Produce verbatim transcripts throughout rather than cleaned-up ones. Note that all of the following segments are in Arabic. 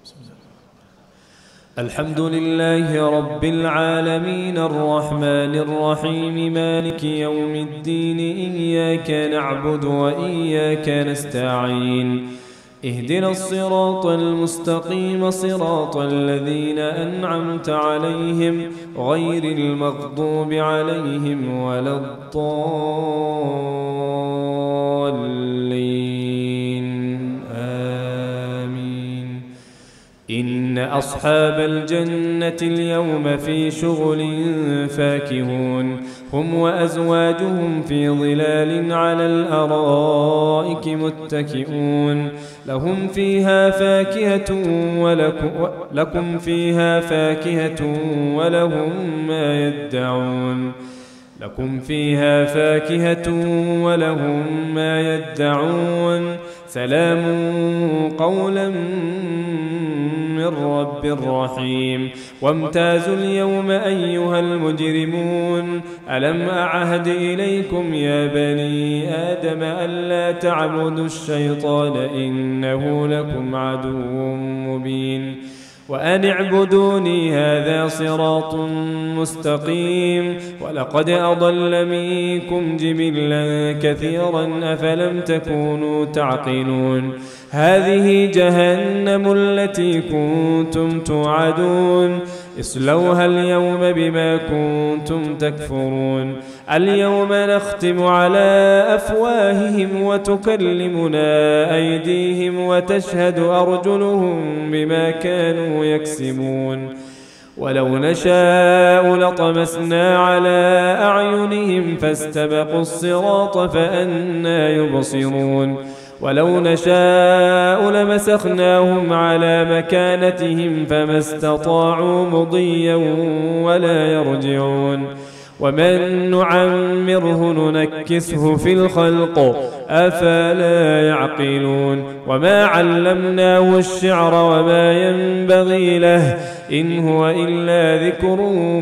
الحمد لله رب العالمين الرحمن الرحيم مالك يوم الدين إياك نعبد وإياك نستعين اهدنا الصراط المستقيم صراط الذين أنعمت عليهم غير المغضوب عليهم ولا الضالين آمين. إن أصحاب الجنة اليوم في شغل فاكهون هم وأزواجهم في ظلال على الأرائك متكئون لهم فيها فاكهة ولكم, لكم فيها فاكهة ولهم ما يدعون لكم فيها فاكهة ولهم ما يدعون سلام قولا من رب رحيم. وامتازوا اليوم أيها المجرمون ألم أعهد إليكم يا بني آدم ألا تعبدوا الشيطان إنه لكم عدو مبين وأن اعبدوني هذا صراط مستقيم. ولقد أضل منكم جبلا كثيرا أفلم تكونوا تعقلون. هذه جهنم التي كنتم توعدون اصلوها اليوم بما كنتم تكفرون. اليوم نختم على أفواههم وتكلمنا أيديهم وتشهد أرجلهم بما كانوا يكسبون. ولو نشاء لطمسنا على أعينهم فاستبقوا الصراط فأنى يبصرون. ولو نشاء لمسخناهم على مكانتهم فما استطاعوا مضيا ولا يرجعون. ومن نعمره ننكسه في الخلق أفلا يعقلون. وما علمناه الشعر وما ينبغي له إن هو إلا ذكر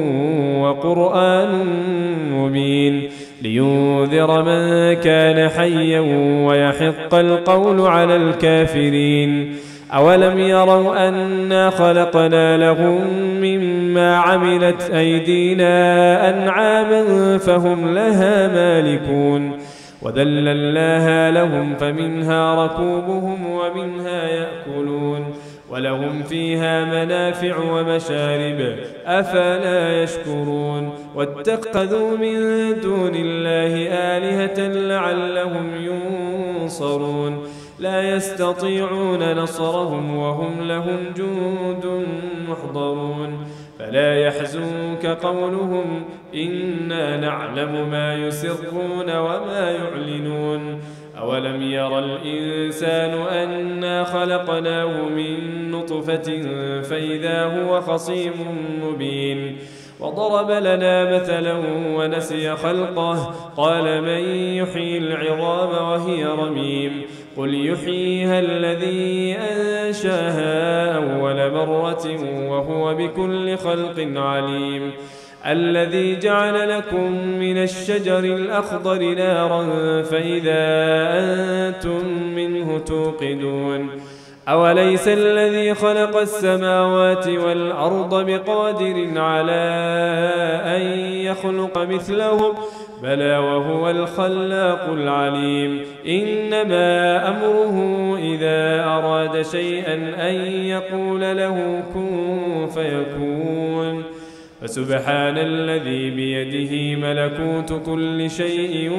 وقرآن مبين لينذر من كان حيا ويحق القول على الكافرين. أولم يروا أنا خلقنا لهم مما عملت أيدينا أنعاما فهم لها مالكون وذللناها لهم فمنها ركوبهم ومنها يأكلون ولهم فيها منافع ومشارب أفلا يشكرون. واتخذوا من دون الله آلهة لعلهم ينصرون لا يستطيعون نصرهم وهم لهم جند محضرون. فلا يحزنك قولهم إنا نعلم ما يسرون وما يعلنون. أولم يرى الإنسان أنا خلقناه من نطفة فإذا هو خصيم مبين. وضرب لنا مثلا ونسي خلقه قال من يحيي العظام وهي رميم قل يحييها الذي أنشاها أول مرة وهو بكل خلق عليم. الذي جعل لكم من الشجر الأخضر نارا فإذا أنتم منه توقدون. أوليس الذي خلق السماوات والأرض بقادر على أن يخلق مثلهم بلى وهو الخلاق العليم. إنما أمره إذا أراد شيئا أن يقول له كن فيكون. فسبحان الذي بيده ملكوت كل شيء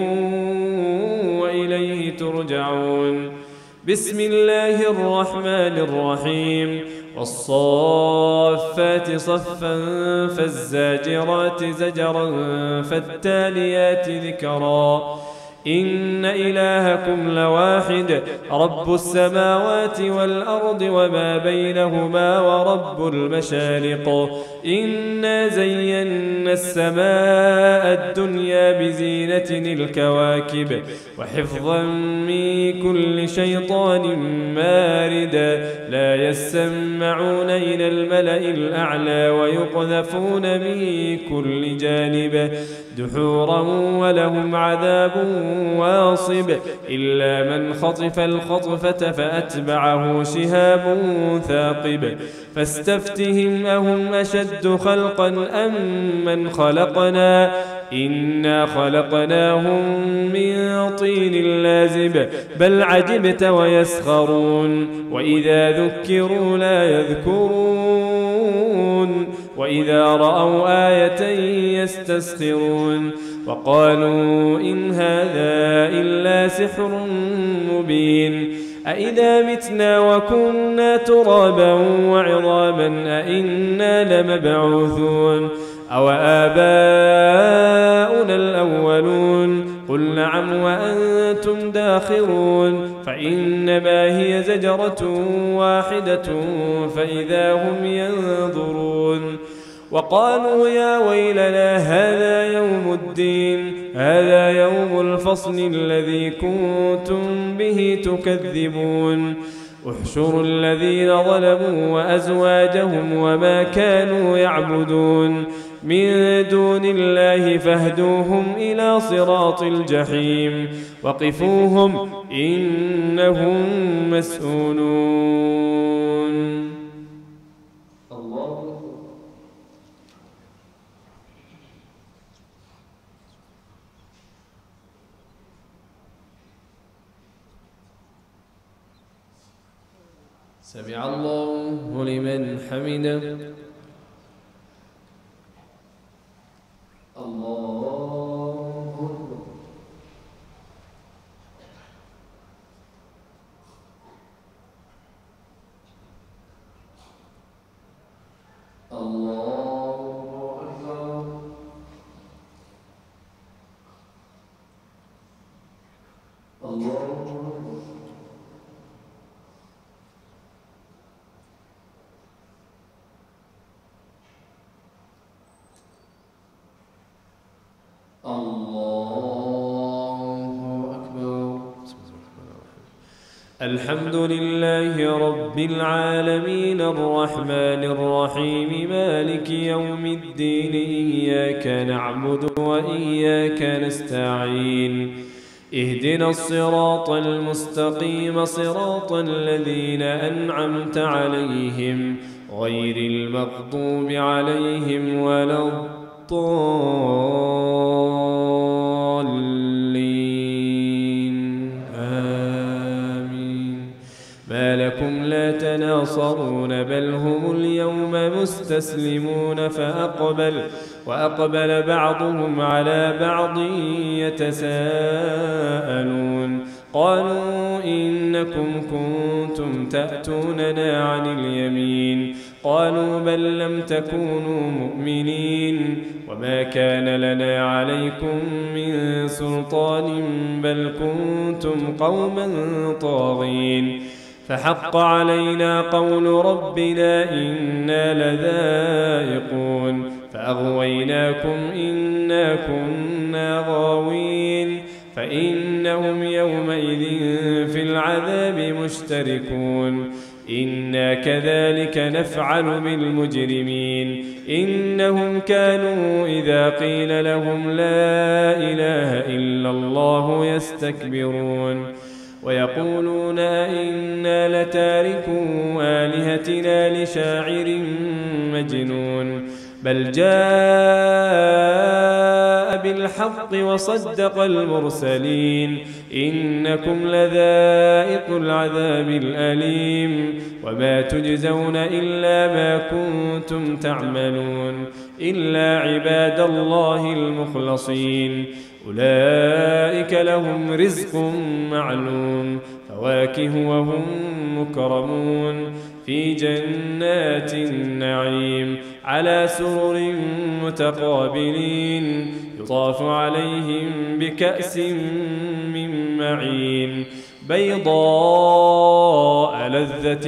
وإليه ترجعون. بسم الله الرحمن الرحيم. والصافات صفا فالزاجرات زجرا فالتاليات ذكرا. إن إلهكم لواحد رب السماوات والأرض وما بينهما ورب المشارق. إنا زينا السماء الدنيا بزينة الكواكب وحفظا من كل شيطان مارد. لا يسمعون إلى الملأ الأعلى ويقذفون من كل جانب دحورا ولهم عذاب واصب إلا من خطف الخطفة فأتبعه شهاب ثاقب فاستفتهم أهم أشد خلقا أم من خلقنا إنا خلقناهم من طين لازب بل عجبت ويسخرون وإذا ذكروا لا يذكرون وإذا رأوا آية يستسخرون وقالوا إن هذا إلا سحر مبين أإذا متنا وكنا ترابا وعظاما أإنا لمبعوثون أو آباؤنا الأولون قل نعم وأنتم داخرون فإنما هي زجرة واحدة فإذا هم ينظرون وقالوا يا ويلنا هذا يوم الدين هذا يوم الفصل الذي كنتم به تكذبون احشروا الذين ظلموا وأزواجهم وما كانوا يعبدون من دون الله فاهدوهم إلى صراط الجحيم وقفوهم إنهم مسؤولون. الله سمع الله لمن حمده. الله الله أكبر. الله الحمد لله رب العالمين الرحمن الرحيم مالك يوم الدين إياك نعبد وإياك نستعين اهدنا الصراط المستقيم صراط الذين أنعمت عليهم غير المغضوب عليهم ولا الضالين آمين. ما لكم لا تناصرون بل هم اليوم مستسلمون فأقبل وأقبل بعضهم على بعض يتساءلون قالوا إنكم كنتم تأتوننا عن اليمين قالوا بل لم تكونوا مؤمنين وما كان لنا عليكم من سلطان بل كنتم قوما طاغين فحق علينا قول ربنا إنا لذائقون فأغويناكم إنا كنا غاوين فإنهم يومئذ في العذاب مشتركون إنا كذلك نفعل بالمجرمين إنهم كانوا إذا قيل لهم لا إله إلا الله يستكبرون ويقولون إنا لتاركو آلهتنا لشاعر مجنون بل جاء بالحق وصدق المرسلين إنكم لذائق العذاب الأليم وما تجزون إلا ما كنتم تعملون إلا عباد الله المخلصين أولئك لهم رزق معلوم فواكه وهم مكرمون في جنات النعيم على سرر متقابلين يطاف عليهم بكأس من معين بيضاء لذة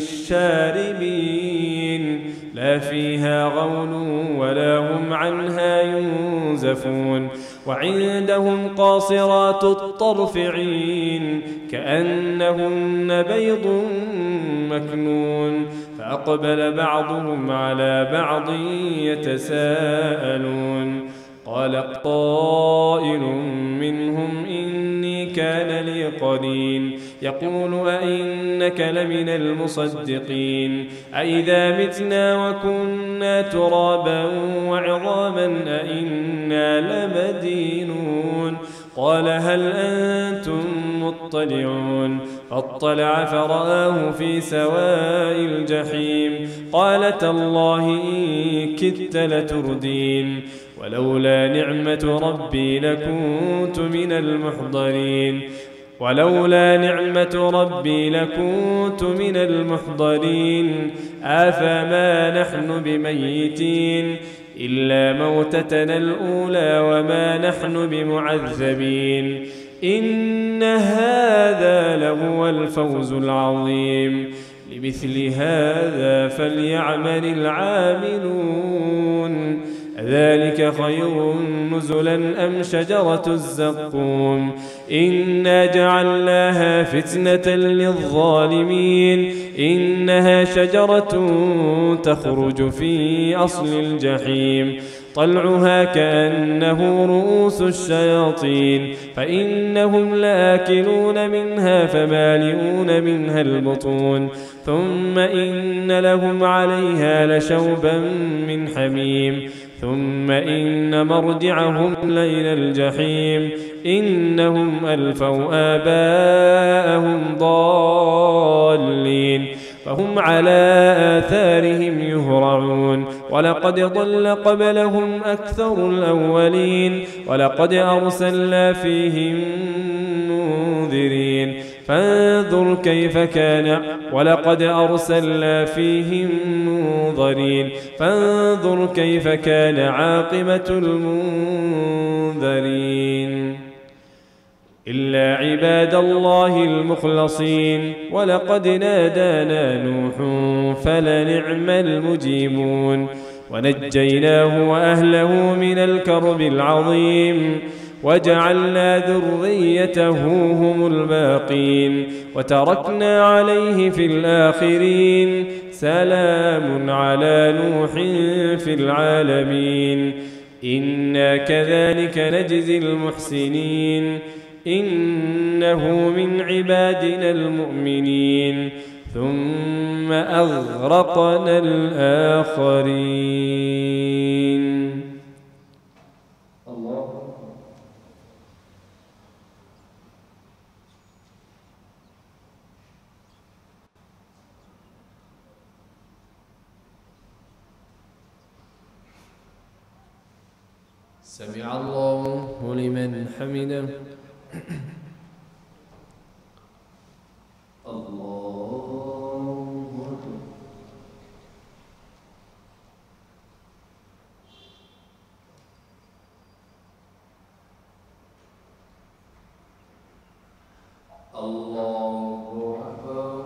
للشاربين لا فيها غول ولا هم عنها ينزفون وعندهم قاصرات الطرف عين كأنهن بيض مكنون فأقبل بعضهم على بعض يتساءلون قال قائل منهم إني كان لي قرين يقول أئنك لمن المصدقين أئذا متنا وكنا ترابا وعظاما أئنا لمدينون قال هل أنتم مطلعون فاطلع فرآه في سواء الجحيم قال تالله إن كدت لتردين ولولا نعمة ربي لكنت من المحضرين ولولا نعمة ربي لكنت من المحضرين أفما نحن بميتين إلا موتتنا الأولى وما نحن بمعذبين إن هذا لهو الفوز العظيم لمثل هذا فليعمل العاملون ذلك خير نزلا أم شجرة الزقوم إنا جعلناها فتنة للظالمين إنها شجرة تخرج في أصل الجحيم طلعها كأنه رؤوس الشياطين فإنهم لآكلون منها فمالئون منها البطون ثم إن لهم عليها لشوبا من حميم ثم إن مرجعهم لإلى الجحيم إنهم ألفوا آباءهم ضالين فهم على آثارهم يهرعون ولقد ضل قبلهم أكثر الأولين ولقد أرسلنا فيهم منذرين فانظر كيف كان ولقد أرسلنا فيهم منذرين فانظر كيف كان عاقبة المنذرين إلا عباد الله المخلصين ولقد نادانا نوح فلنعم المجيبون ونجيناه وأهله من الكرب العظيم وجعلنا ذريته هم الباقين وتركنا عليه في الآخرين سلام على نوح في العالمين إنا كذلك نجزي المحسنين إنه من عبادنا المؤمنين ثم أغرقنا الآخرين. الله سمع الله لمن حمده. الله الله أكبر.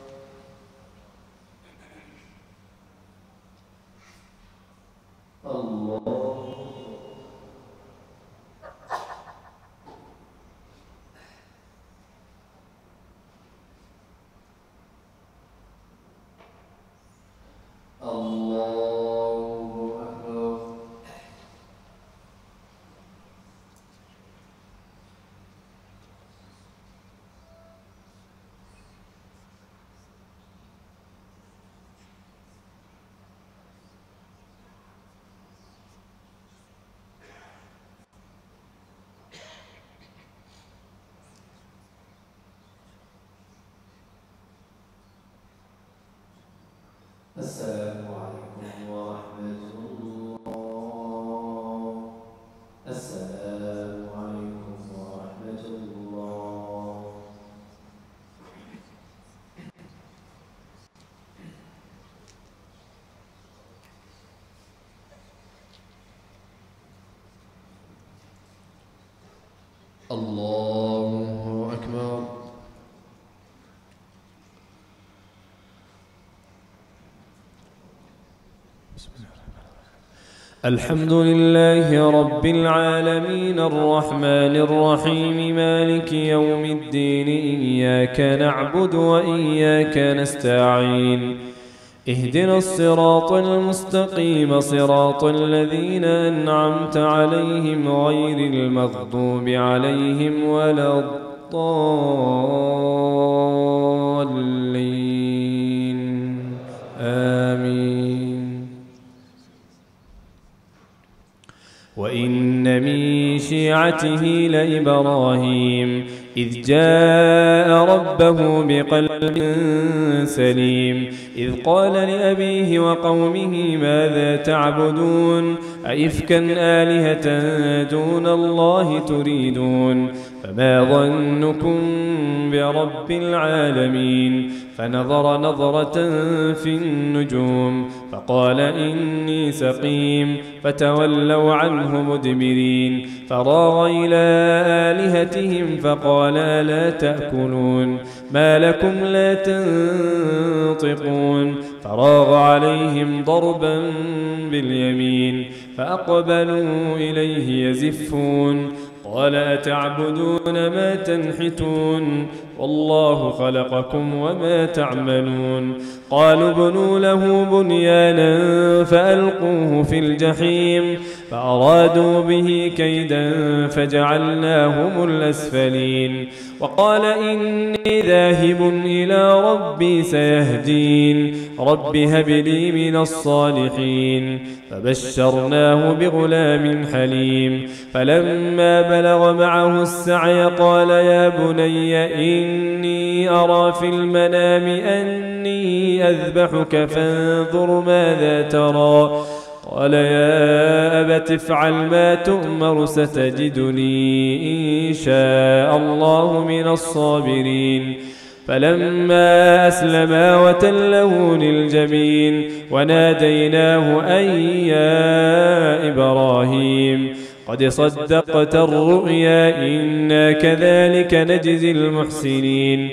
الله السلام عليكم ورحمة الله. السلام عليكم ورحمة الله. الله أكبر. الحمد لله رب العالمين الرحمن الرحيم مالك يوم الدين إياك نعبد وإياك نستعين اهدنا الصراط المستقيم صراط الذين أنعمت عليهم غير المغضوب عليهم ولا الضالين آمين. وإن من شيعته لإبراهيم إذ جاء ربه بقلب سليم إذ قال لأبيه وقومه ماذا تعبدون أئفكا آلهة دون الله تريدون فما ظنكم برب العالمين فنظر نظرة في النجوم فقال إني سقيم فتولوا عنه مدبرين فراغ إلى آلهتهم فقال لا تأكلون ما لكم لا تنطقون فراغ عليهم ضربا باليمين فأقبلوا إليه يزفون قال أتعبدون ما تنحتون والله خلقكم وما تعملون قالوا ابنوا له بنيانا فألقوه في الجحيم فأرادوا به كيدا فجعلناهم الأسفلين وقال إني ذاهب إلى ربي سيهدين رب هب لي من الصالحين فبشرناه بغلام حليم فلما بلغ معه السعي قال يا بني إني أرى في المنام أني أذبحك فانظر ماذا ترى قال يا أبت افعل ما تؤمر ستجدني إن شاء الله من الصابرين فلما أسلما وتله للجبين وناديناه أن يا إبراهيم قد صدقت الرؤيا إنا كذلك نجزي المحسنين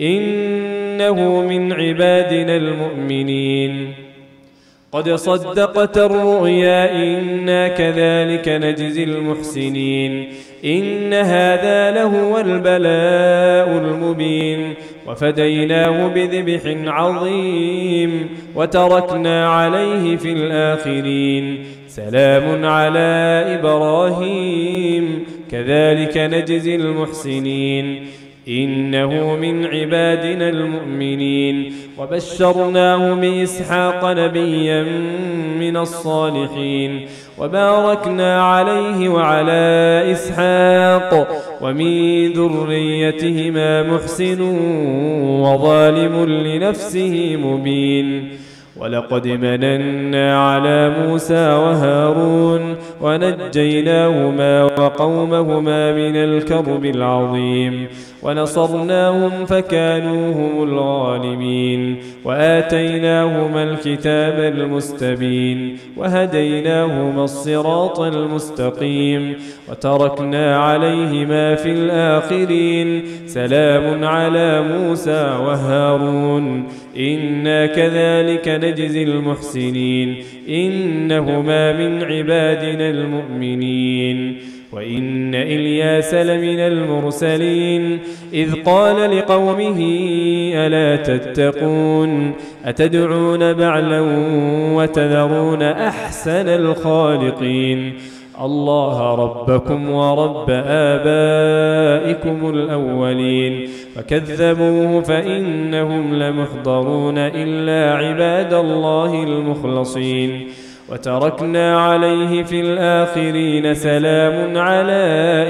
إنه من عبادنا المؤمنين قد صدقت الرؤيا إنا كذلك نجزي المحسنين إن هذا لهو البلاء المبين وفديناه بذبح عظيم وتركنا عليه في الآخرين سلام على إبراهيم كذلك نجزي المحسنين إنه من عبادنا المؤمنين وبشرناه بإسحاق نبيا من الصالحين وباركنا عليه وعلى إسحاق ومن ذريتهما محسن وظالم لنفسه مبين ولقد مننا على موسى وهارون ونجيناهما وقومهما من الكرب العظيم ونصرناهم فكانوا هم الغالبين وآتيناهما الكتاب المستبين وهديناهما الصراط المستقيم وتركنا عليهما في الآخرين سلام على موسى وهارون إنا كذلك نجزي المحسنين إنهما من عبادنا المؤمنين وإن إلياس لمن المرسلين إذ قال لقومه ألا تتقون أتدعون بعلا وتذرون أحسن الخالقين الله ربكم ورب آبائكم الأولين فكذبوه فإنهم لمحضرون إلا عباد الله المخلصين وتركنا عليه في الآخرين سلام على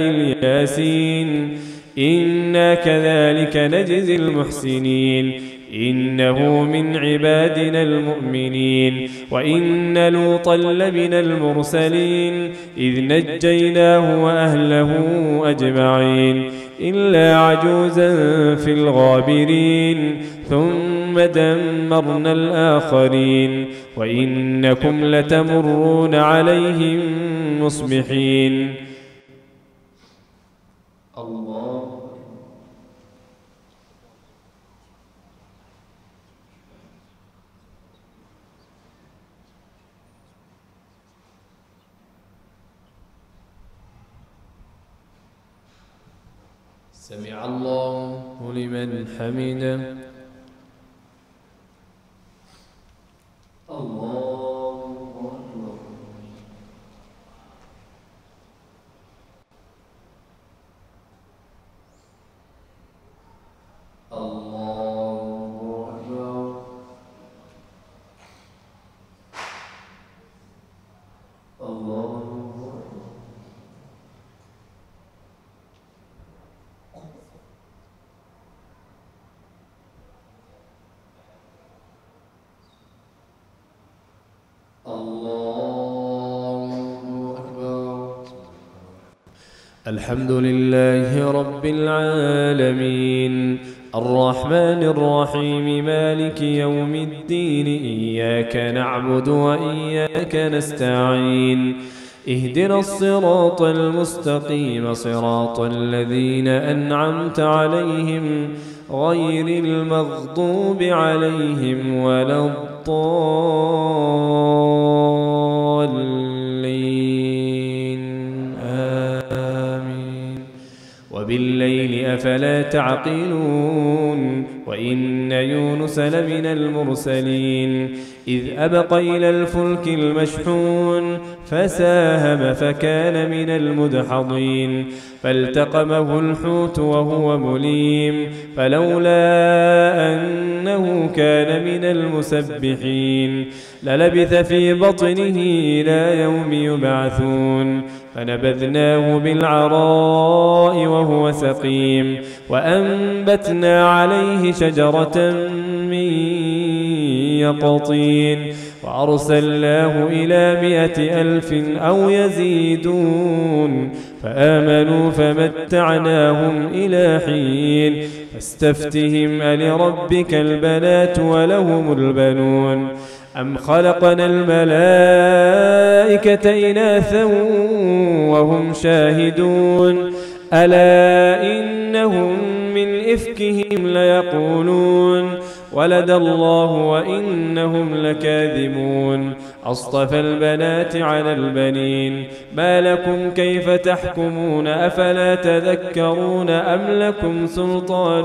الياسين إنا كذلك نجزي المحسنين إنه من عبادنا المؤمنين وإن لوطا لمن المرسلين إذ نجيناه وأهله أجمعين إلا عجوزا في الغابرين ثم دمرنا الآخرين وإنكم لتمرون عليهم مصبحين. الله سمع الله لمن حمده. الله أكبر. الله أكبر. الله الله أكبر. الحمد لله رب العالمين الرحمن الرحيم مالك يوم الدين إياك نعبد وإياك نستعين اهدنا الصراط المستقيم صراط الذين أنعمت عليهم غير المغضوب عليهم ولا الضالين آمين. وبالليل أفلا تعقلون وإن يونس لمن المرسلين إذ أبق إلى الفلك المشحون فساهم فكان من المدحضين فالتقمه الحوت وهو مليم فلولا أنه كان من المسبحين للبث في بطنه إلى يوم يبعثون فنبذناه بالعراء وهو سقيم وأنبتنا عليه شجرة من يقطين وأرسلناه إلى مائة ألف أو يزيدون فآمنوا فمتعناهم إلى حين فاستفتهم ألربك البنات ولهم البنون أم خلقنا الملائكة إناثا وهم شاهدون ألا إنهم من إفكهم ليقولون ولد الله وإنهم لكاذبون أصطفى البنات على البنين ما لكم كيف تحكمون أفلا تذكرون أم لكم سلطان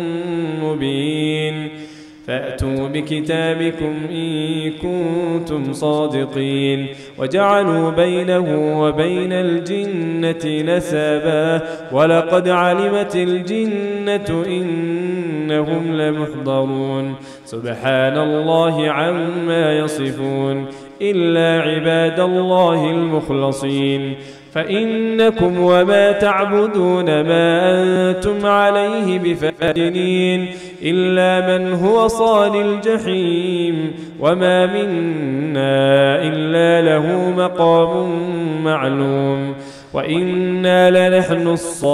مبين فأتوا بكتابكم إن كنتم صادقين وجعلوا بينه وبين الجنة نسبا ولقد علمت الجنة إنهم لمحضرون سبحان الله عما يصفون إلا عباد الله المخلصين فإنكم وما تعبدون ما أنتم عليه بفاتنين إلا من هو صال الجحيم وما منا إلا له مقام معلوم وإنا لنحن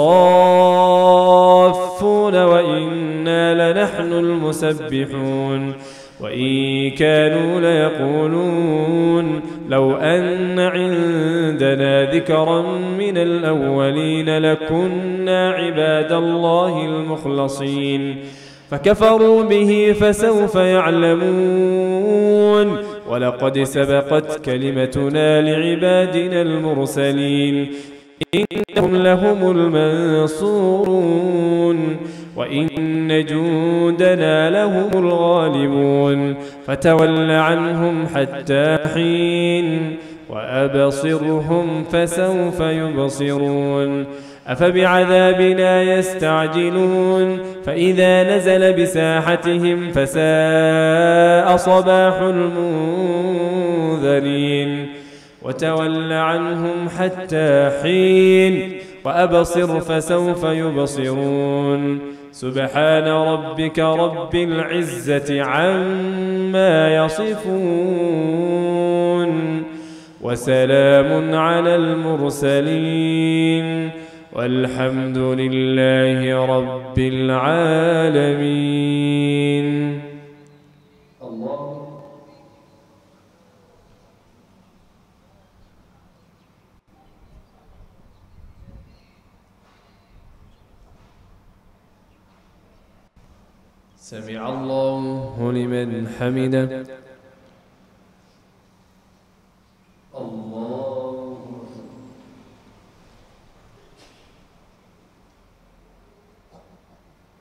الصافون وإنا لنحن المسبحون وإن كانوا ليقولون لو أن عندنا ذكرا من الأولين لكنا عباد الله المخلصين فكفروا به فسوف يعلمون ولقد سبقت كلمتنا لعبادنا المرسلين إنهم لهم المنصورون وإن جندنا لهم الغالبون فتول عنهم حتى حين وأبصرهم فسوف يبصرون أفبعذابنا يستعجلون فإذا نزل بساحتهم فساء صباح المنذرين وتول عنهم حتى حين وأبصر فسوف يبصرون سبحان ربك رب العزة عما يصفون وسلام على المرسلين والحمد لله رب العالمين. الله سمع الله لمن حمده. الله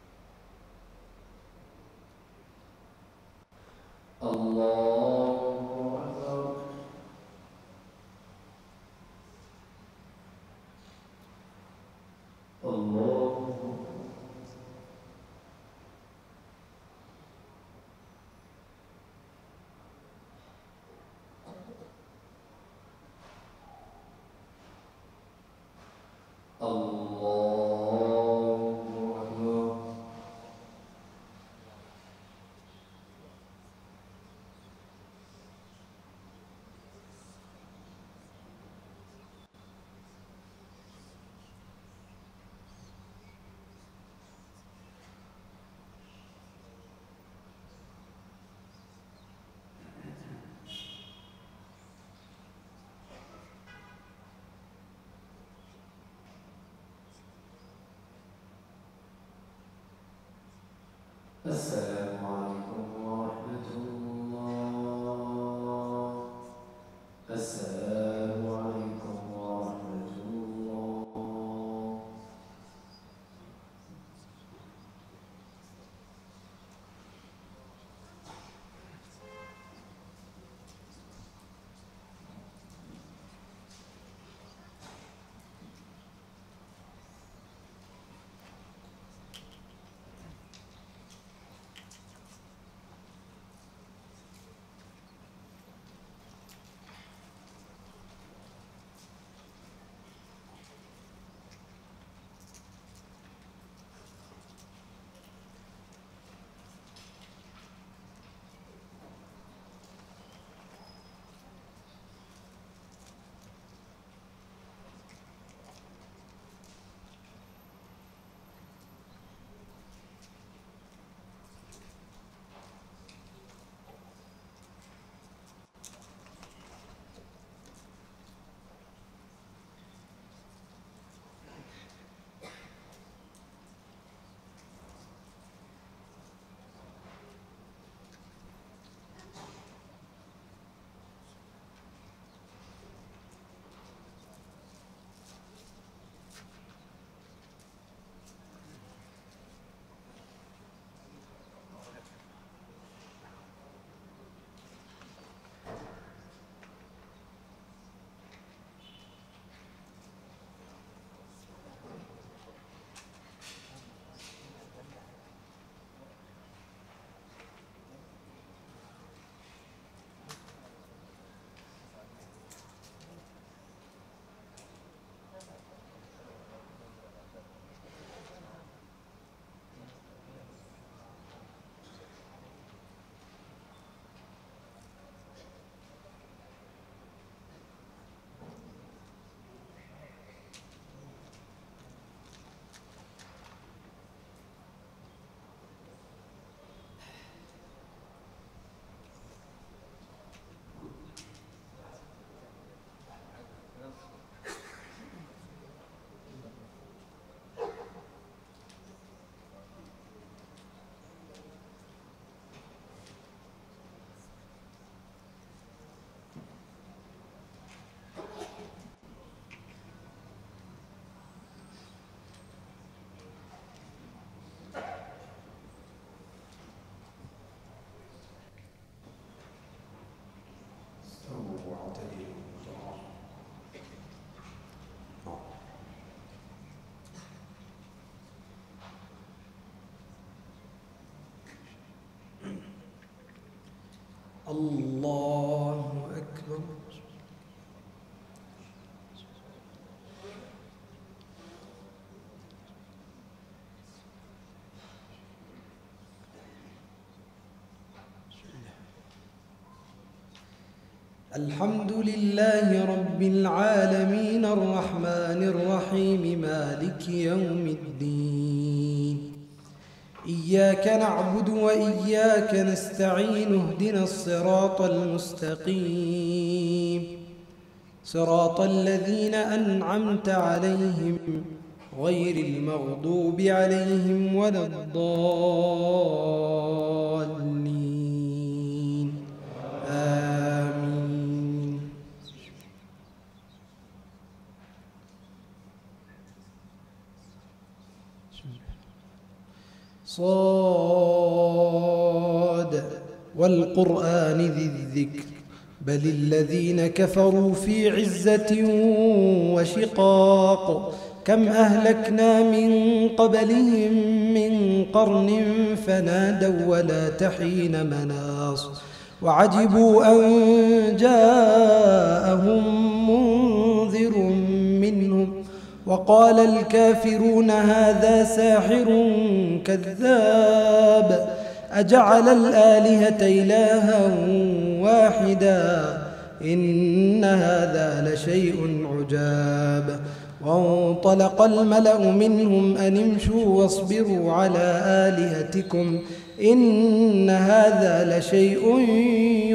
الله السلام عليكم ورحمة الله. السلام عليكم ورحمة الله. الله أكبر. الحمد لله رب العالمين الرحمن الرحيم مالك يوم الدين. إياك نعبد وإياك نستعين اهدنا الصراط المستقيم صراط الذين أنعمت عليهم غير المغضوب عليهم ولا الضالين آمين. صاد والقرآن ذي الذكر بل الذين كفروا في عزة وشقاق كم أهلكنا من قبلهم من قرن فنادوا ولا تحين مناص وعجبوا أن جاءهم منذر منهم وقال الكافرون هذا ساحر كذاب أجعل الآلهة إلها واحدا إن هذا لشيء عجاب. وانطلق الملأ منهم أن امشوا واصبروا على آلهتكم إن هذا لشيء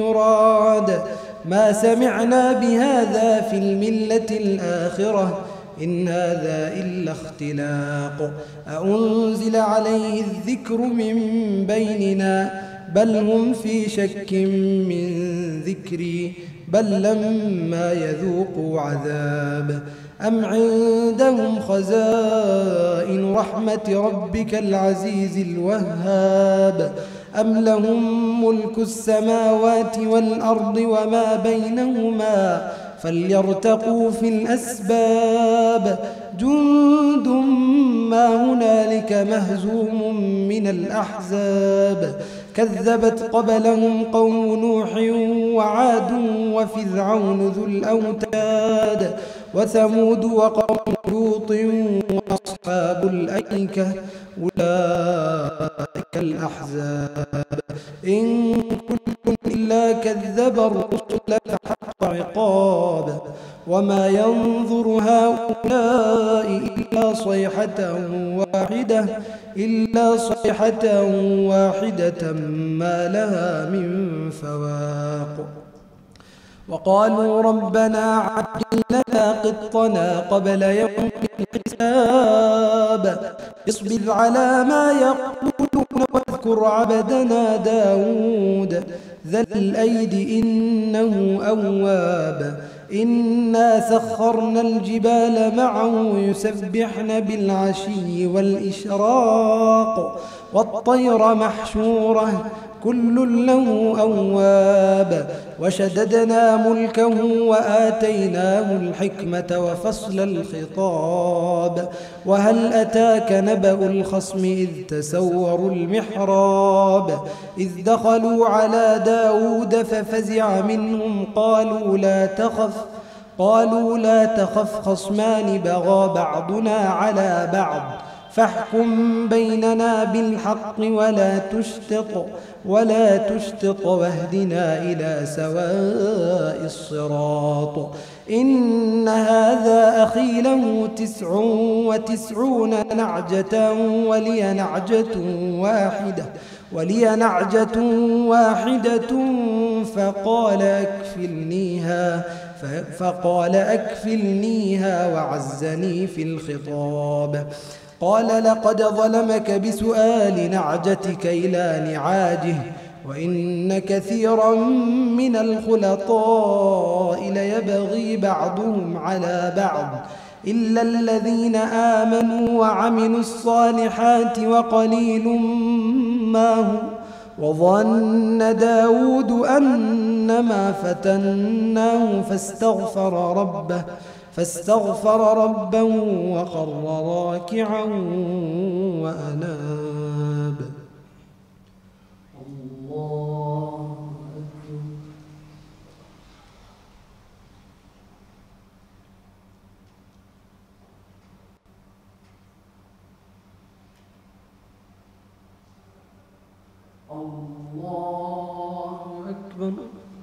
يراد ما سمعنا بهذا في الملة الآخرة إن هذا إلا اختلاق أأنزل عليه الذكر من بيننا بل هم في شك من ذكري بل لما يذوقوا عذاب أم عندهم خزائن رحمة ربك العزيز الوهاب أم لهم ملك السماوات والأرض وما بينهما فليرتقوا في الأسباب جند ما هنالك مهزوم من الأحزاب كذبت قبلهم قوم نوح وعاد وفرعون ذو الأوتاد وثمود وقوم لوط وأصحاب الأيكة أولئك الأحزاب إن كل إلا كذب الرسل فحق عقاب وما ينظر هؤلاء إلا صيحة واحدة إلا صيحة واحدة ما لها من فواق وقالوا ربنا عجل لنا قطنا قبل يوم الحساب اصبر على ما يقولون واذكر عبدنا داود ذا الأيد إنه أواب إنا سخرنا الجبال معه يسبحن بالعشي والإشراق والطير محشورة كل له أواب وشددنا ملكه وآتيناه الحكمة وفصل الخطاب وهل أتاك نبأ الخصم إذ تسوروا المحراب إذ دخلوا على داود ففزع منهم قالوا لا تخف قالوا لا تخف خصمان بغى بعضنا على بعض فاحكم بيننا بالحق ولا تشطط ولا تشطط واهدنا إلى سواء الصراط إن هذا أخي له تسع وتسعون نعجة ولي نعجة واحدة ولي نعجة واحدة فقال أكفلنيها فقال أكفلنيها وعزني في الخطاب قال لقد ظلمك بسؤال نعجتك إلى نعاجه وإن كثيرا من الخلطاء ليبغي بعضهم على بعض إلا الذين آمنوا وعملوا الصالحات وقليل ما هم وظن داود أنما فتناه فاستغفر ربه فاستغفر ربه وخر راكعا وأناب الله أكبر الله أكبر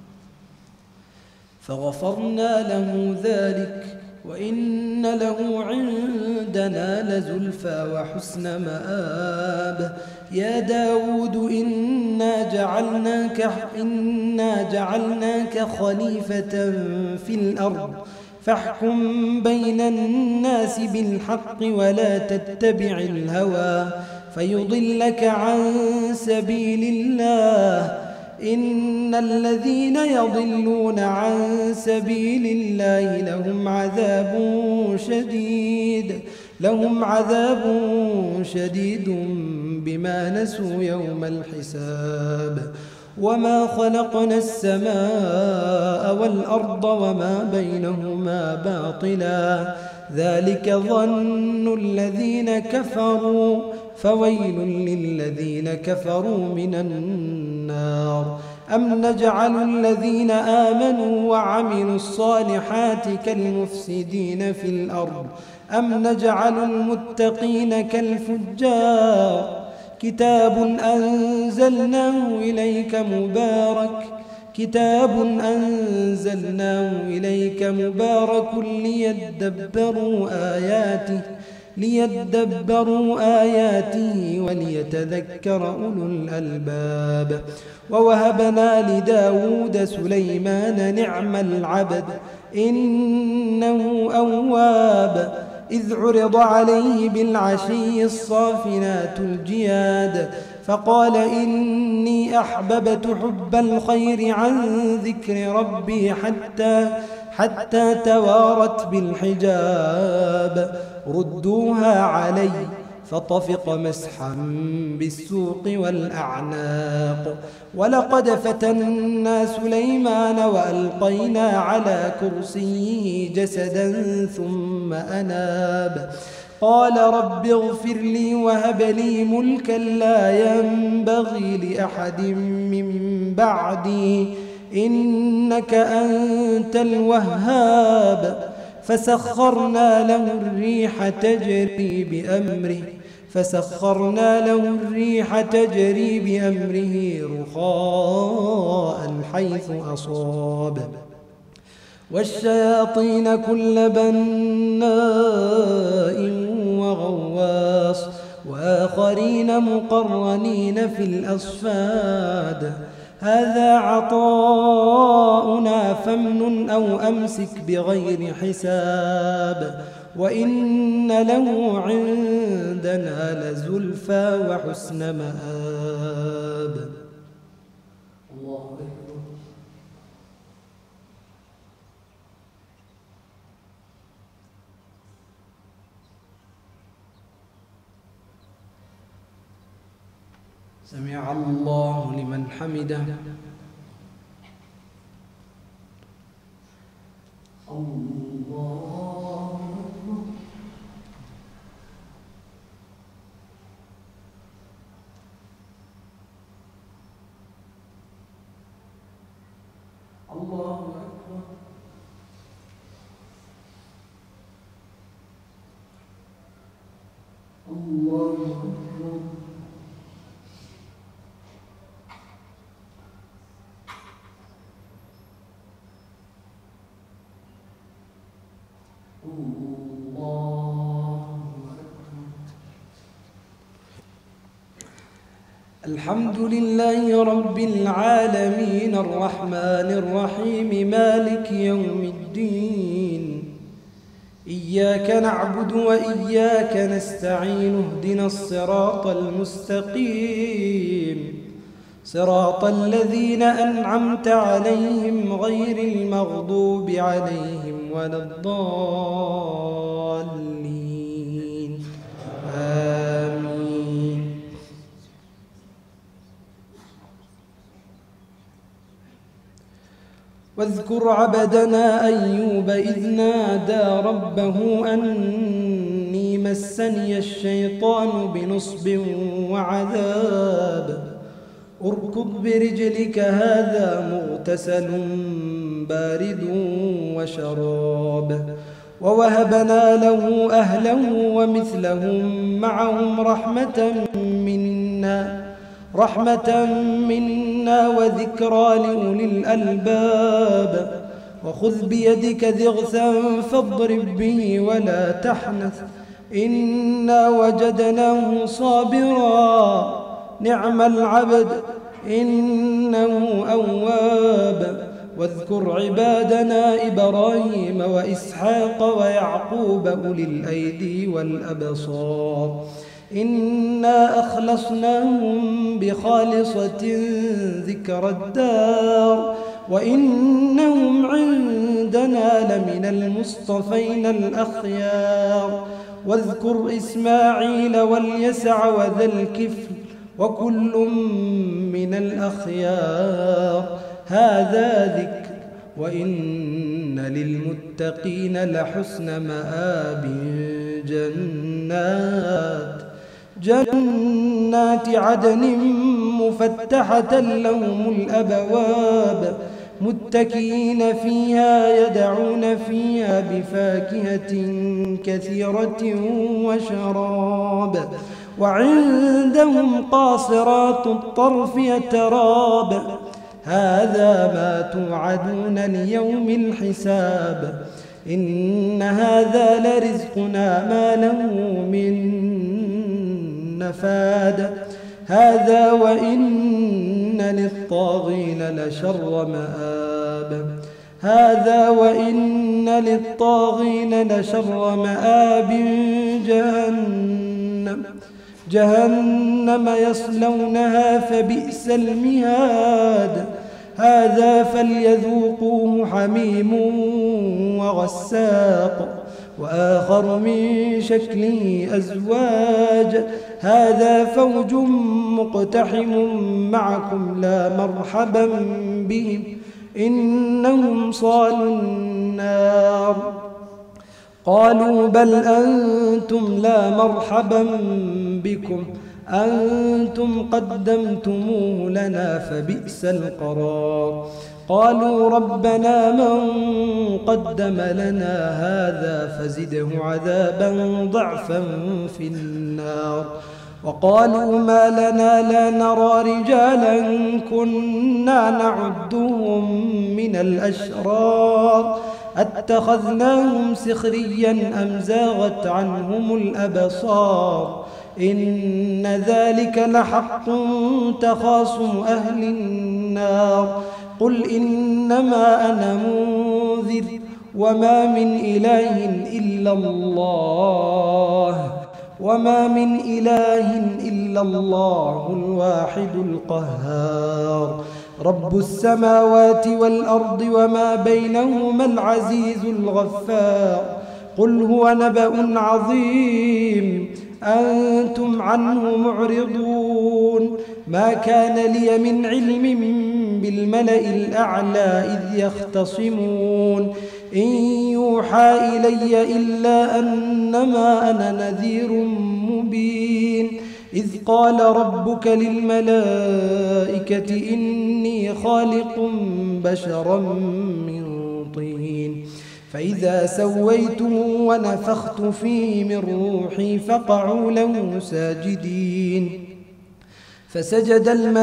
فغفرنا له ذلك وإن له عندنا لزلفى وحسن مآب يا داود إنا جعلناك, إنا جعلناك خليفة في الأرض فاحكم بين الناس بالحق ولا تتبع الهوى فيضلك عن سبيل الله إن الذين يضلون عن سبيل الله لهم عذاب شديد لهم عذاب شديد بما نسوا يوم الحساب وما خلقنا السماء والأرض وما بينهما باطلا ذلك ظن الذين كفروا فويل للذين كفروا من النار أم نجعل الذين آمنوا وعملوا الصالحات كالمفسدين في الأرض أم نجعل المتقين كالفجار كتاب أنزلناه إليك مبارك كتاب أنزلناه إليك مبارك ليدبروا آياته ليدبروا آياته وليتذكر أولو الألباب ووهبنا لداود سليمان نعم العبد إنه أواب إذ عرض عليه بالعشي الصافنات الجياد فقال إني أحببت حب الخير عن ذكر ربي حتى حتى توارت بالحجاب ردوها علي فطفق مسحا بالسوق والأعناق ولقد فتنا سليمان وألقينا على كرسيه جسدا ثم أناب قال رب اغفر لي وهب لي ملكا لا ينبغي لأحد من بعدي إنك أنت الوهاب فسخرنا له الريح تجري بأمره فسخرنا له الريح تجري بأمره رخاء حيث أصاب والشياطين كل بناء وغواص وآخرين مقرنين في الأصفاد هذا عطاؤنا فامنن أو أمسك بغير حساب وإن له عندنا لزلفى وحسن مآب. الله أكبر. سمع الله لمن حمده. الله أكبر. الله أكبر. الله أكبر. الحمد لله رب العالمين الرحمن الرحيم مالك يوم الدين إياك نعبد وإياك نستعين اهدنا الصراط المستقيم صراط الذين أنعمت عليهم غير المغضوب عليهم ولا الضالين آمين. واذكر عبدنا أيوب إذ نادى ربه أني مسني الشيطان بنصب وعذاب اركض برجلك هذا مغتسل بارد وشراب ووهبنا له أهله ومثلهم معهم رحمة منا رحمة منا وذكرى لأولي الألباب وخذ بيدك ضغثا فاضرب به ولا تحنث إنا وجدناه صابرا نعم العبد إنه أواب واذكر عبادنا إبراهيم وإسحاق ويعقوب أولي الأيدي والأبصار إنا أخلصناهم بخالصة ذكر الدار وإنهم عندنا لمن المصطفين الأخيار واذكر إسماعيل واليسع وذا الكفل وكل من الأخيار هذا ذكر وإن للمتقين لحسن مآب جنات جنات عدن مفتحة لهم الأبواب متكئين فيها يدعون فيها بفاكهة كثيرة وشراب وعندهم قاصرات الطرف يتراب هذا ما توعدون ليوم الحساب إن هذا لرزقنا ما له من نفاد هذا وإن للطاغين لشر مآب هذا وإن للطاغين لشر مآب جهنم جهنم يصلونها فبئس المهاد هذا فليذوقوه حميم وغساق وآخر من شكله أزواج هذا فوج مقتحم معكم لا مرحبا بهم إنهم صالوا النار قالوا بل أنتم لا مرحبا بكم أنتم قدمتموه لنا فبئس القرار قالوا ربنا من قدم لنا هذا فزده عذابا ضعفا في النار وقالوا ما لنا لا نرى رجالا كنا نعدهم من الأشرار اتخذناهم سخريا أم زاغت عنهم الأبصار إن ذلك لحق تخاصم أهل النار قل إنما أنا منذر وما من إله إلا الله وما من إله إلا الله الواحد القهار رب السماوات والأرض وما بينهما العزيز الغفار قل هو نبأ عظيم أنتم عنه معرضون ما كان لي من علم بالملأ الأعلى إذ يختصمون إن يوحى إلي إلا أنما أنا نذير مبين إذ قال ربك للملائكة إني خالق بشرا من طين فإذا سويته ونفخت فيه من روحي فقعوا له ساجدين فسجد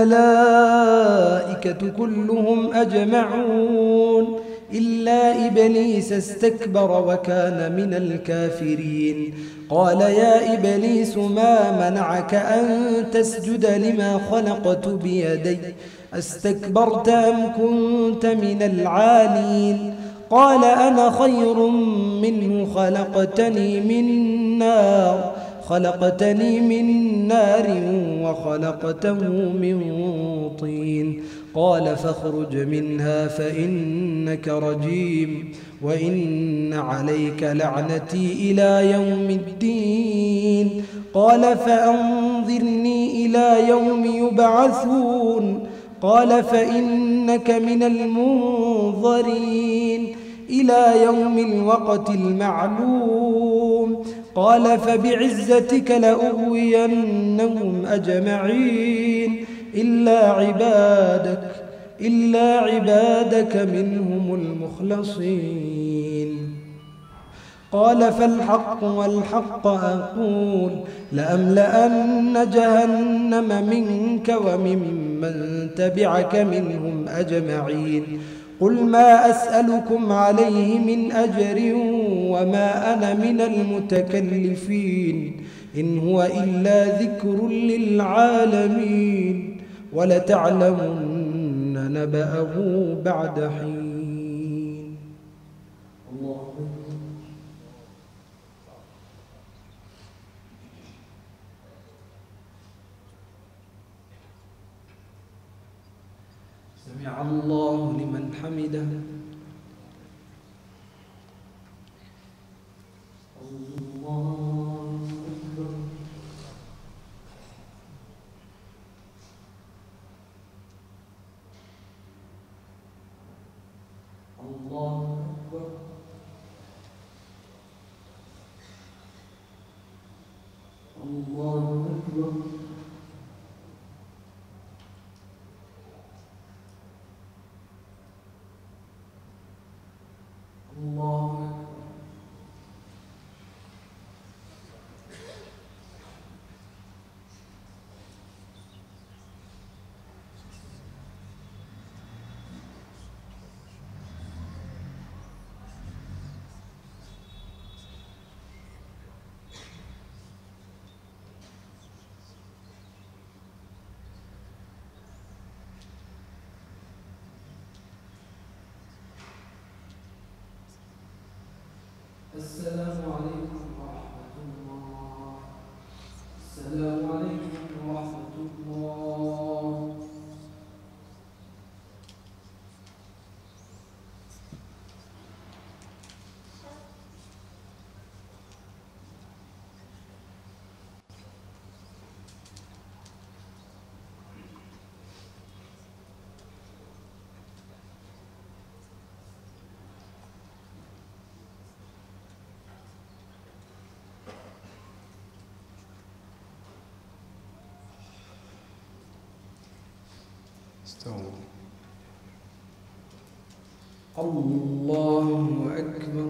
الملائكة كلهم أجمعون إلا إبليس استكبر وكان من الكافرين قال يا إبليس ما منعك أن تسجد لما خلقت بيدي أستكبرت أم كنت من العالين قال أنا خير منه خلقتني من نار خلقتني من نار وخلقته من طين قال فاخرج منها فإنك رجيم وإن عليك لعنتي إلى يوم الدين قال فأنظرني إلى يوم يبعثون قال فإنك من المنظرين إلى يوم الوقت المعلوم قال فبعزتك لأغوينهم أجمعين إلا عبادك إلا عبادك منهم المخلصين قال فالحق والحق أقول لأملأن جهنم منك وممن تبعك منهم أجمعين قل ما أسألكم عليه من أجر وما أنا من المتكلفين إن هو إلا ذكر للعالمين ولتعلمن نبأه بعد حين الله أكبر. سمع الله لمن حمده الله أكبر. الله أكبر. الله أكبر. الله أكبر. السلام عليكم ورحمة الله. السلام عليكم ورحمة الله. استووا. الله أكبر.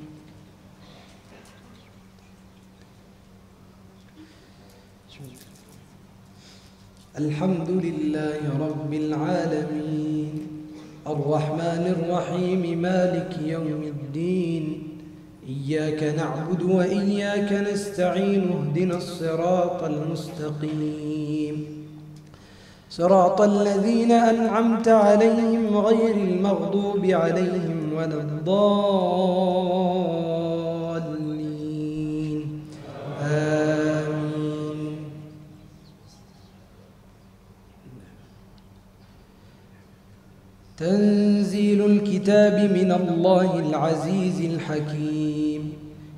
الحمد لله رب العالمين الرحمن الرحيم مالك يوم الدين إياك نعبد وإياك نستعين اهدنا الصراط المستقيم صراط الذين أنعمت عليهم غير المغضوب عليهم ولا الضالين آمين. تنزيل الكتاب من الله العزيز الحكيم.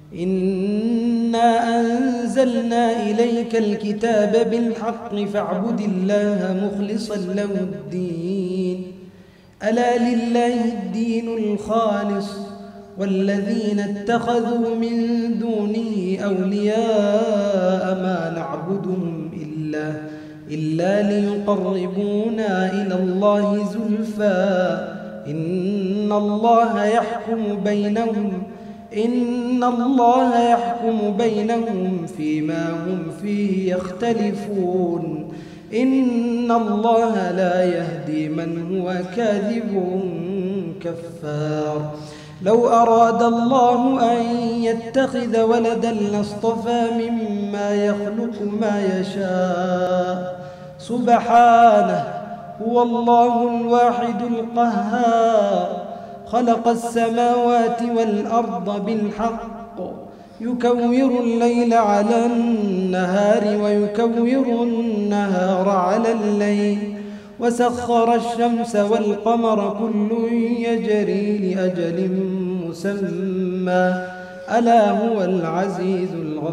إنا أنزلنا إليك الكتاب بالحق فاعبد الله مخلصا له الدين ألا لله الدين الخالص والذين اتخذوا من دونه أولياء ما نعبدهم إلا, إلا ليقربونا إلى الله زلفى إن الله يحكم بينهم إن الله يحكم بينهم فيما هم فيه يختلفون إن الله لا يهدي من هو كاذب كفار. لو أراد الله أن يتخذ ولدا لاصطفى مما يخلق ما يشاء سبحانه هو الله الواحد القهار خلق السماوات والأرض بالحق يكور الليل على النهار ويكور النهار على الليل وسخر الشمس والقمر كل يجري لأجل مسمى ألا هو العزيز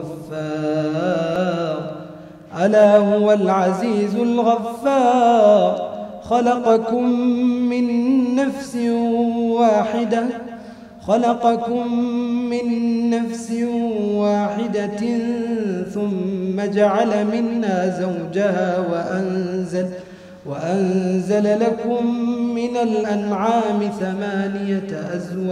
الغفار ألا هو العزيز الغفار. خلقكم من نفس واحدة خلقكم من نفس واحدة ثم جعل منها زوجها وأنزل وأنزل لكم من الأنعام ثمانية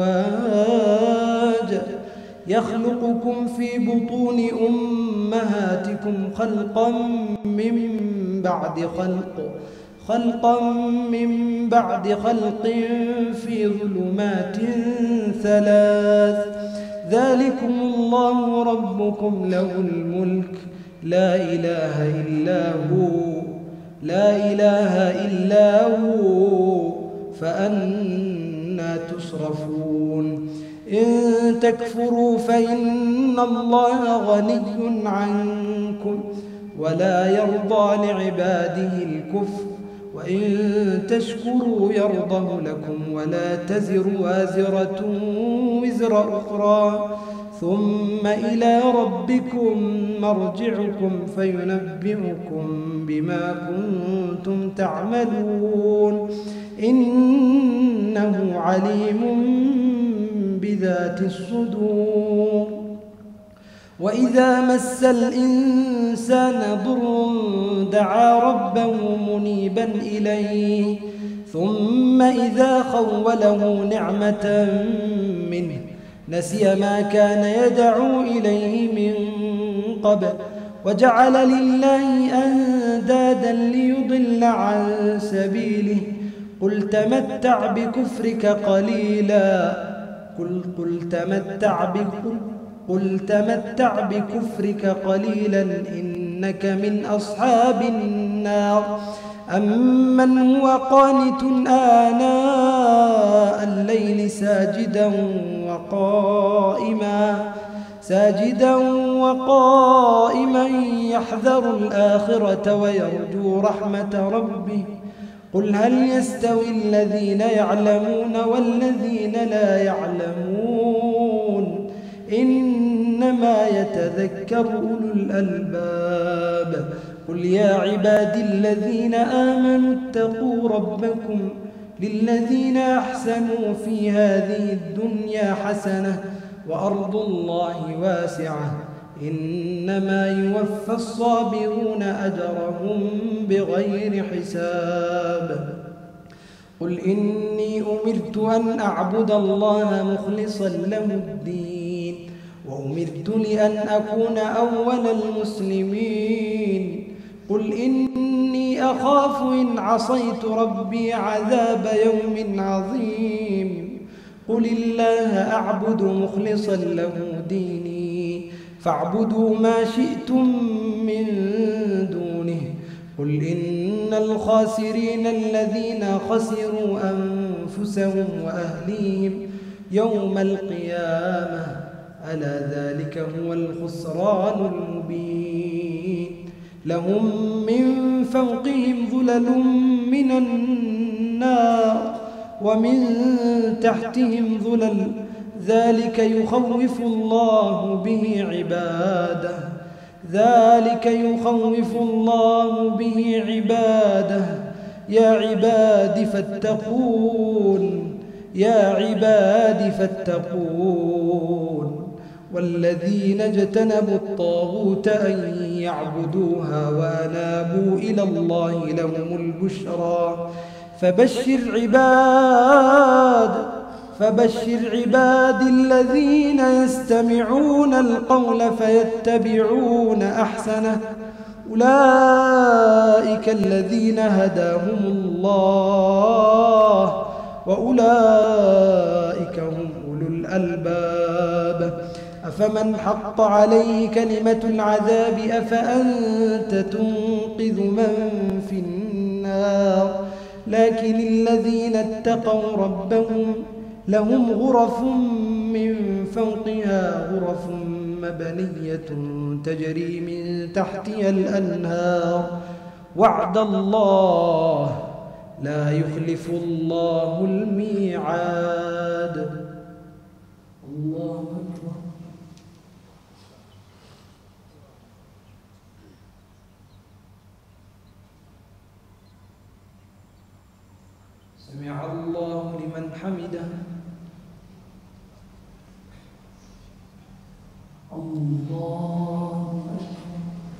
أزواج يخلقكم في بطون أمهاتكم خلقا من بعد خلق خلقا من بعد خلق في ظلمات ثلاث ذلكم الله ربكم له الملك لا إله إلا هو لا إله إلا هو فأنى تصرفون. إن تكفروا فإن الله غني عنكم ولا يرضى لعباده الكفر وإن تشكروا يرضه لكم ولا تزر وازرة وزر أخرى ثم إلى ربكم مرجعكم فينبئكم بما كنتم تعملون إنه عليم بذات الصدور. وإذا مس الإنسان ضر دعا ربه منيبا إليه ثم إذا خوله نعمة منه نسي ما كان يدعو إليه من قبل وجعل لله أندادا ليضل عن سبيله قل تمتع بكفرك قليلا قل, قل تمتع بكفرك قل تمتع بكفرك قليلا إنك من أصحاب النار. أمن هو قانت آناء الليل ساجدا وقائما ساجدا وقائما يحذر الآخرة ويرجو رحمة ربه قل هل يستوي الذين يعلمون والذين لا يعلمون إنما يتذكر أولو الألباب قل يا عبادي الذين آمنوا اتقوا ربكم للذين أحسنوا في هذه الدنيا حسنة وأرض الله واسعة إنما يوفى الصابرون أجرهم بغير حساب قل إني أمرت أن أعبد الله مخلصا له الدين وأمرت لأن أكون أول المسلمين قل إني أخاف إن عصيت ربي عذاب يوم عظيم قل الله أعبد مخلصا له ديني فاعبدوا ما شئتم من دونه قل إن الخاسرين الذين خسروا أنفسهم وأهليهم يوم القيامة ألا ذلك هو الخسران المبين لهم من فوقهم ظلل من النار ومن تحتهم ظلل ذلك يخوف الله به عباده ذلك يخوف الله به عباده يا عباد فاتقون يا عباد فاتقون والذين اجتنبوا الطاغوت أن يعبدوها وأنابوا إلى الله لهم البشرى فبشر عباد فبشر عباد الذين يستمعون القول فيتبعون أحسنه أولئك الذين هداهم الله وأولئك هم أولو الألباب أفمن حق عليه كلمة العذاب أفأنت تنقذ من في النار لكن الذين اتقوا ربهم لهم غرف من فوقها غرف مبنية تجري من تحتها الأنهار وعد الله لا يخلف الله الميعاد الله أكبر. سمع الله لمن حمده. الله أكبر.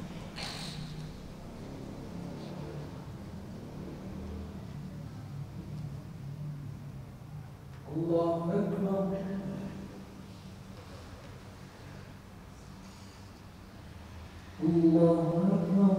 الله أكبر. الله أكبر.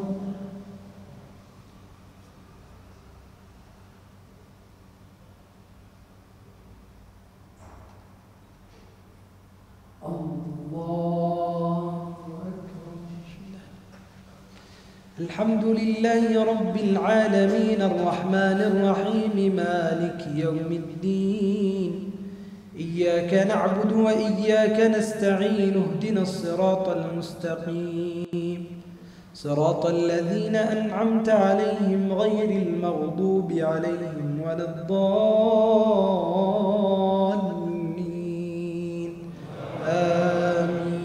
الحمد لله رب العالمين الرحمن الرحيم مالك يوم الدين إياك نعبد وإياك نستعين اهدنا الصراط المستقيم صراط الذين أنعمت عليهم غير المغضوب عليهم ولا الضالين آمين.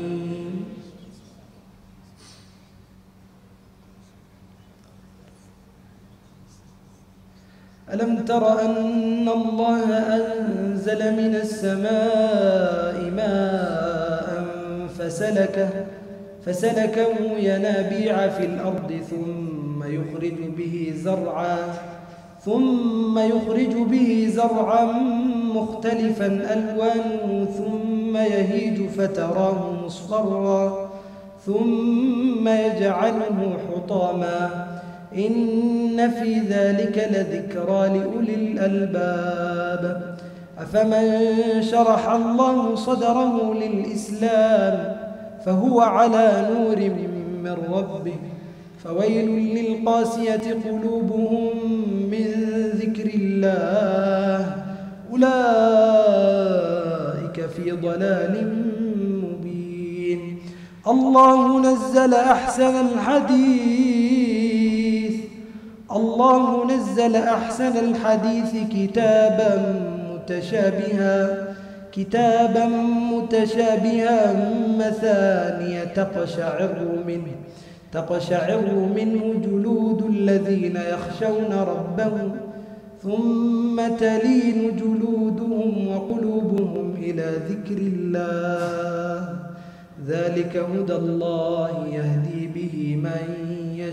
ألم تر أن الله أنزل من السماء ماء فسلكه فسلكه ينابيع في الأرض ثم يخرج به زرعا ثم يخرج به زرعا مختلفا ألوانه ثم يهيج فتراه مصفرا ثم يجعله حطاما إن في ذلك لذكرى لأولي الألباب أفمن شرح الله صدره للإسلام فهو على نور من ربه فويل للقاسية قلوبهم من ذكر الله أولئك في لفي ضلال مبين. الله نزل أحسن الحديث الله نزل أحسن الحديث كتابا متشابها كتابا متشابها مثانية تقشعر منه تقشعر منه جلود الذين يخشون ربهم ثم تلين جلودهم وقلوبهم إلى ذكر الله ذلك هدى الله يهدي به من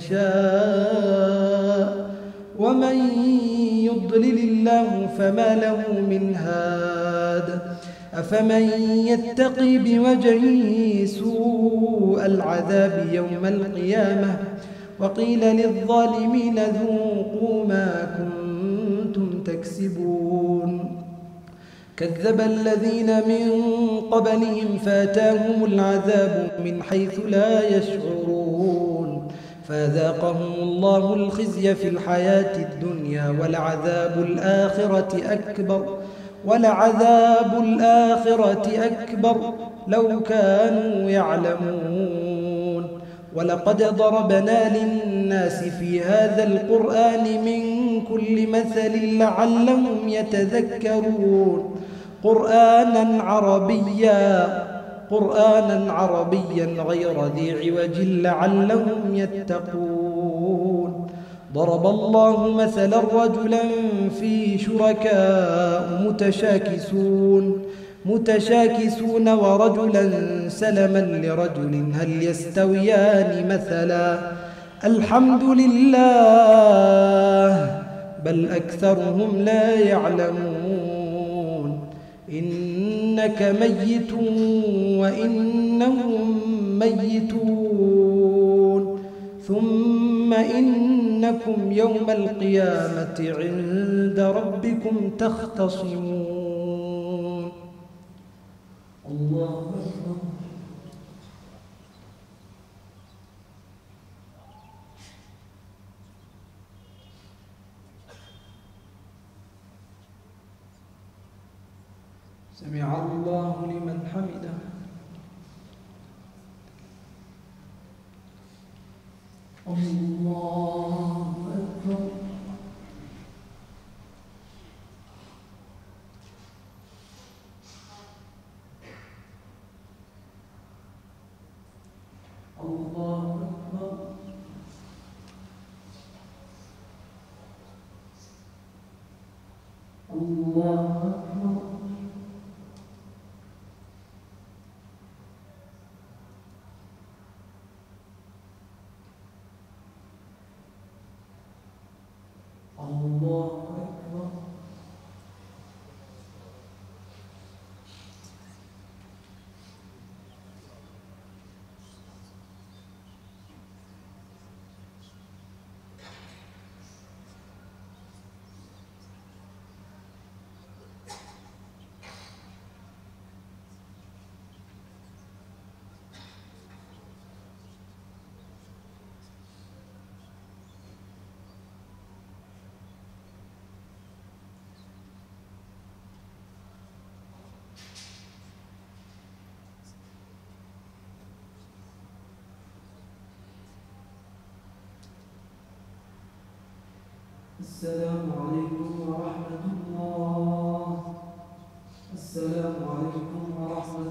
يشاء ومن يضلل الله فما له من هاد. أفمن يتقي بوجهه سوء العذاب يوم القيامة وقيل للظالمين ذوقوا ما كنتم تكسبون. كذب الذين من قبلهم فاتاهم العذاب من حيث لا يشعرون فذاقهم الله الخزي في الحياة الدنيا ولعذاب الآخرة أكبر ولعذاب الآخرة أكبر لو كانوا يعلمون. ولقد ضربنا للناس في هذا القرآن من كل مثل لعلهم يتذكرون قرآنا عربيا قرآنا عربيا غير ذي عوج لعلهم يتقون. ضرب الله مثلا رجلا فيه شركاء متشاكسون متشاكسون ورجلا سلما لرجل هل يستويان مثلا الحمد لله بل أكثرهم لا يعلمون. إنك ميت وإنهم ميتون ثم إنكم يوم القيامة عند ربكم تختصمون. الله أكبر. سمع الله لمن حمده. الله أكبر. الله أكبر. الله أكبر. الله أكبر. السلام عليكم ورحمة الله. السلام عليكم ورحمة